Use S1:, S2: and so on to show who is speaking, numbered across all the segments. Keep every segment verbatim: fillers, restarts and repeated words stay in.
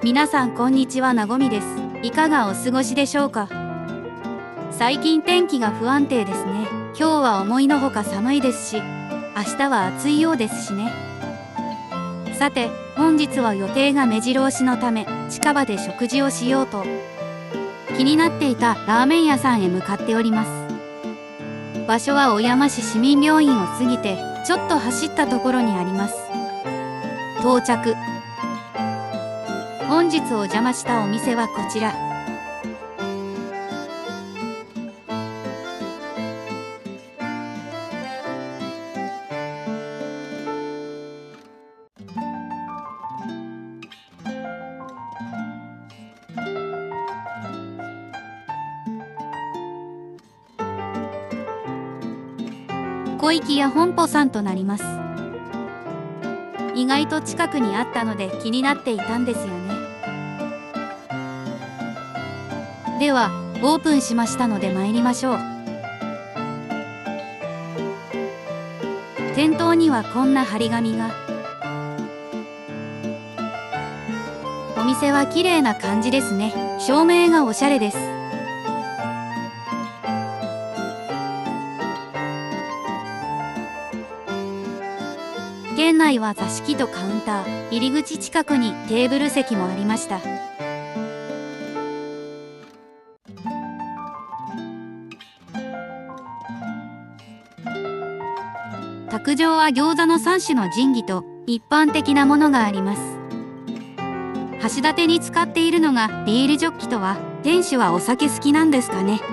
S1: 皆さんこんにちは、なごみです。いかがお過ごしでしょうか。最近天気が不安定ですね。今日は思いのほか寒いですし、明日は暑いようですしね。さて、本日は予定が目白押しのため、近場で食事をしようと、気になっていたラーメン屋さんへ向かっております。場所は小山市市民病院を過ぎて、ちょっと走ったところにあります。到着。本日お邪魔したお店はこちら。小池屋本舗さんとなります。意外と近くにあったので気になっていたんですよね。ではオープンしましたので参りましょう。店頭にはこんな張り紙が。お店は綺麗な感じですね。照明がおしゃれです。店内は座敷とカウンター、入り口近くにテーブル席もありました。卓上は餃子のさん種の神器と一般的なものがあります。橋立に使っているのがビールジョッキとは、店主はお酒好きなんですかね。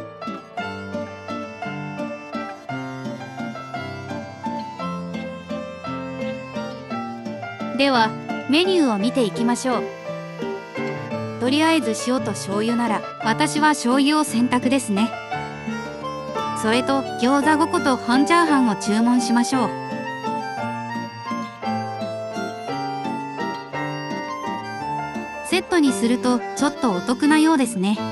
S1: ではメニューを見ていきましょう。とりあえず塩と醤油なら、私は醤油を選択ですね。それと餃子ごこと半チャーハンを注文しましょう。セットにするとちょっとお得なようですね。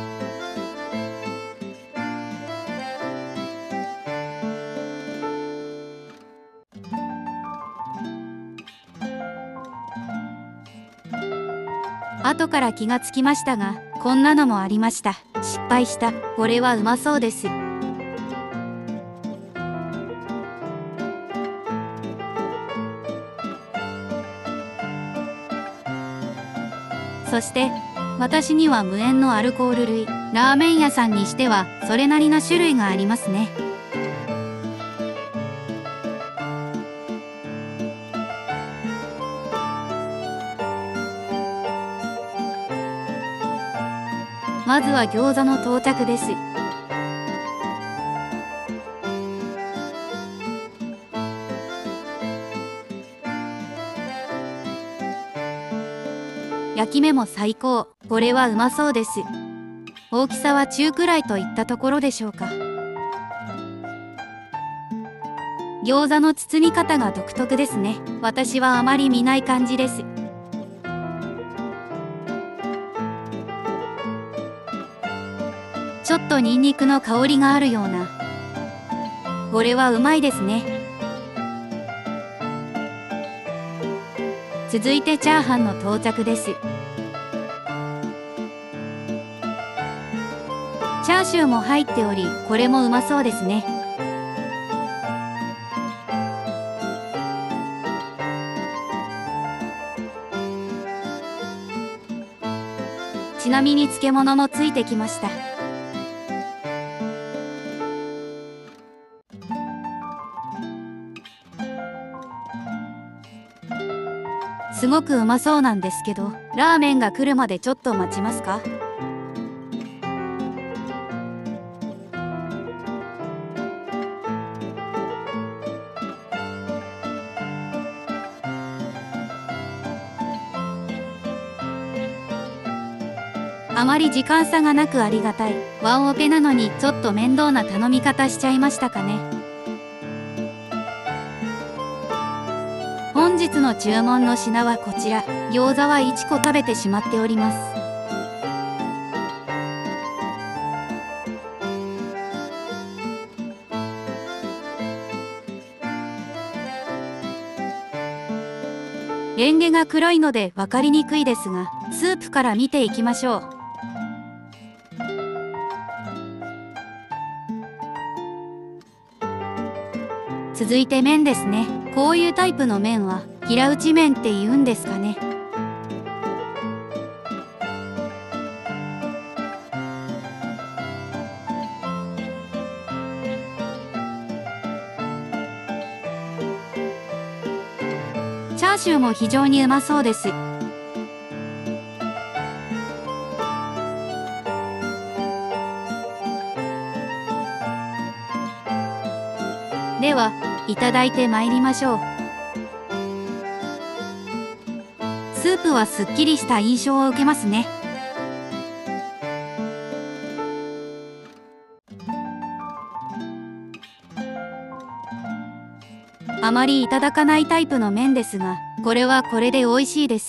S1: 後から気がつきましたが、こんなのもありました。失敗した。これはうまそうです。そして私には無塩のアルコール類。ラーメン屋さんにしてはそれなりの種類がありますね。まずは餃子の到着です。焼き目も最高。これはうまそうです。大きさは中くらいといったところでしょうか。餃子の包み方が独特ですね。私はあまり見ない感じです。ちょっとニンニクの香りがあるような。これはうまいですね。続いてチャーハンの到着です。チャーシューも入っており、これもうまそうですね。ちなみに漬物もついてきました。すごくうまそうなんですけど、ラーメンが来るまでちょっと待ちますか。あまり時間差がなくありがたい。ワンオペなのにちょっと面倒な頼み方しちゃいましたかね。本日の注文の品はこちら。餃子はいっこ食べてしまっております。 レンゲが黒いので分かりにくいですが、スープから見ていきましょう。続いて麺ですね。こういうタイプの麺は平打ち麺って言うんですかね。チャーシューも非常にうまそうです。では、いただいてまいりましょう。スープはすっきりした印象を受けますね。あまりいただかないタイプの麺ですが、これはこれで美味しいです。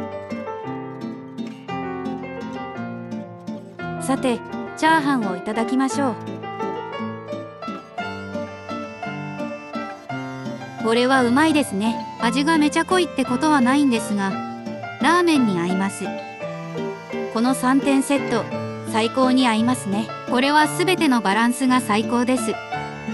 S1: さて、チャーハンをいただきましょう。これはうまいですね。味がめちゃ濃いってことはないんですが、ラーメンに合います。このさんてんセット、最高に合いますね。これはすべてのバランスが最高です。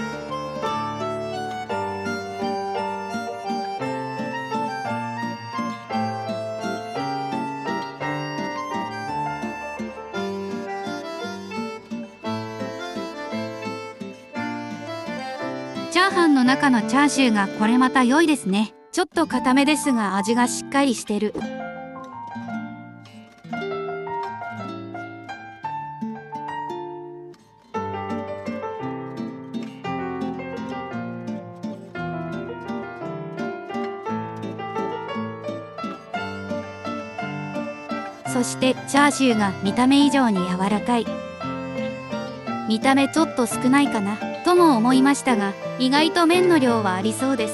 S1: チャーハンの中のチャーシューがこれまた良いですね。ちょっと固めですが味がしっかりしてる。そしてチャーシューが見た目以上に柔らかい。見た目ちょっと少ないかなとも思いましたが、意外と麺の量はありそうです。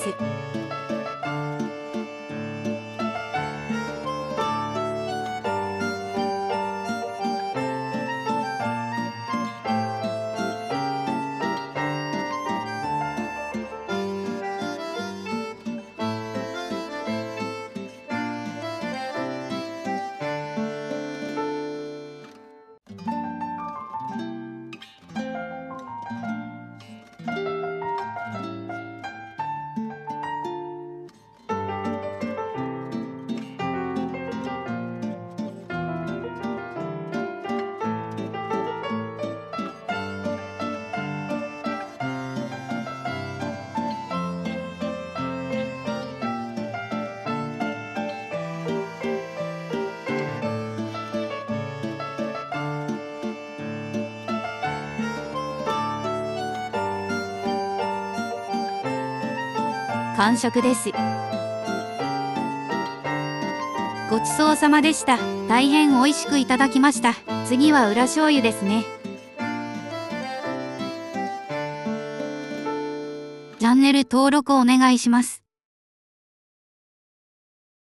S1: 完食です。ごちそうさまでした。大変美味しくいただきました。次は裏醤油ですね。チャンネル登録お願いします。